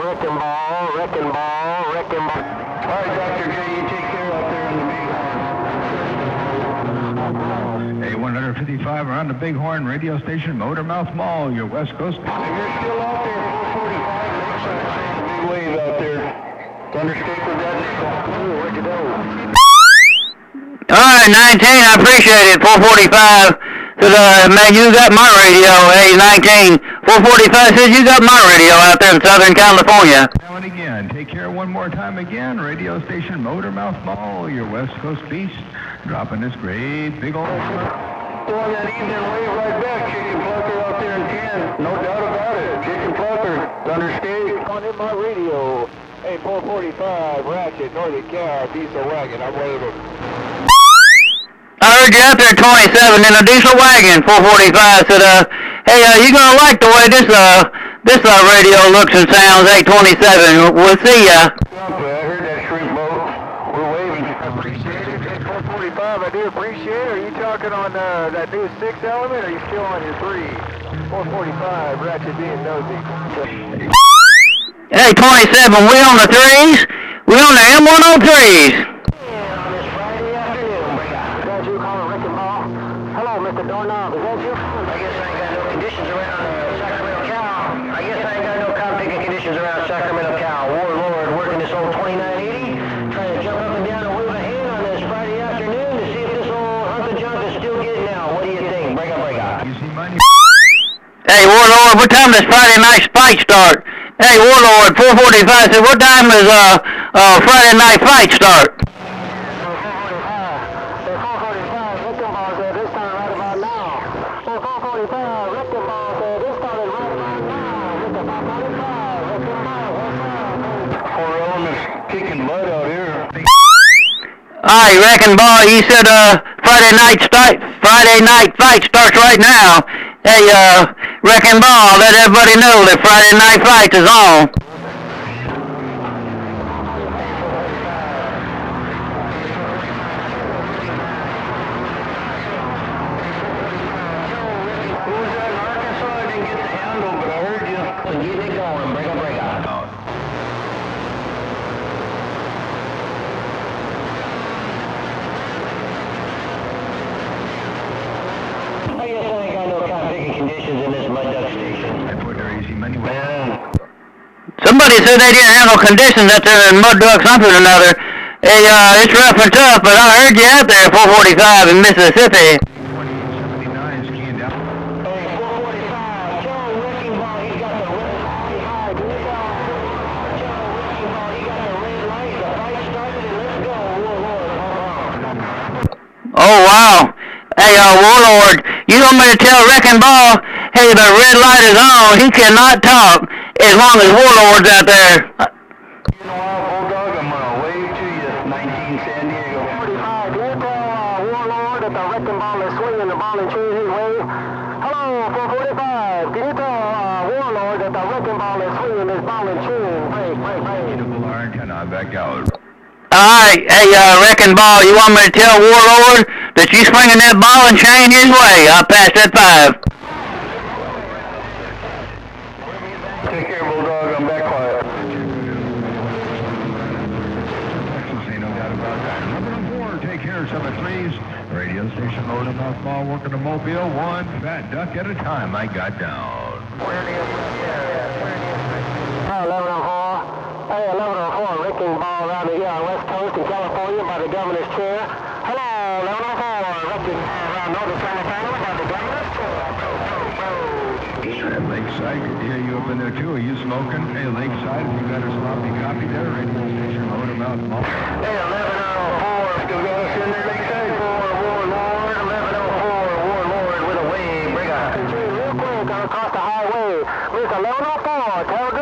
Wrecking ball, wrecking ball, wrecking ball. All right, Dr. J, you take care out there in the Bighorn. A 155 around the Bighorn radio station, Motormouth Mall, your West Coast. If you're still out there, 445, big wave out there. Thunderscape with that nickel. Ooh, where'd you go? All right, 19, I appreciate it. 445 said, man, you got my radio. Hey, 19, 445 says you got my radio out there in Southern California. Now and again, take care one more time again. Radio station Motormouth Mall, your West Coast beast, dropping this great big old... Throwing that evening wave right back. Chicken Plucker out there in 10. No doubt about it. Chicken Plucker, Thunderscape. On in my radio. Hey, 445, Ratchet, Northern Cal, diesel wagon. I'm waving. I heard you out there, 27, in a diesel wagon, 445, said, hey, you gonna like the way this radio looks and sounds, 827, we'll see ya. I heard that shrimp boat. We're waving. I appreciate it. Hey, 445, I do appreciate it. Are you talking on that new 6 element, or are you still on your 3? 445, Ratchet being nosy. Hey, 27, we on the 3s? We on the M103s. Mr. Doorknob, is that you? I guess I ain't got no conditions around Sacramento Cal. I guess I ain't got no cotton picking conditions around Sacramento Cal. Warlord working this old 2980, trying to jump up and down and wave a hand on this Friday afternoon to see if this old hunk of junk is still getting out. What do you think? Break up, break up. You see money? Hey, Warlord, what time does Friday night fight start? Hey, Warlord, 445 said, what time does Friday night fight start? All right, Wrecking Ball, you said Friday night fight starts right now. Hey, Wrecking Ball, let everybody know that Friday night fight is on. Who was that in Arkansas? I didn't get the handle, but I heard you. Get it going, break up, break up. Conditions in this mud duck station. Somebody said they didn't handle conditions out there in Mud Duck something or another. Hey, it's rough and tough, but I heard you out there, 445 in Mississippi. Oh, wow. Hey, Warlord, you want me to tell Wrecking Ball, hey, the red light is on, he cannot talk as long as Warlord's out there. You know what, Bulldog, I'm gonna wave to you, 19 San Diego. 45, do you tell Warlord that the Wrecking Ball is swinging the ball and changing his way? Hello, 445, can you tell Warlord that the Wrecking Ball is swinging his ball and changing? Break, break, break. Antenna back out. Alright, hey, Wrecking Ball, you want me to tell Warlord that you swinging that ball and chain his way? I'll pass that 5. Take care, Bulldog. I'm back quiet. Ain't no doubt about that. Number 4, take care of some of 3s. Radio station Motormouth Mall, working the Mobile, one fat duck at a time. I got down. Where do you Hey, 1104. Hey, 1104. Wrecking Ball around the West Coast in California by the governor's chair. Hello, 1104. Wrecking Ball around Northern California by the governor's chair. At Lakeside, could hear you up in there too. Are you smoking? Hey, Lakeside, if you got a sloppy copy there, radio station Motormouth Mall. Hey, 1104. Still got us in there, Lakeside. Warlord, 1104. Warlord with a wave. Bring a real quick across the highway. Miss 1104. Tell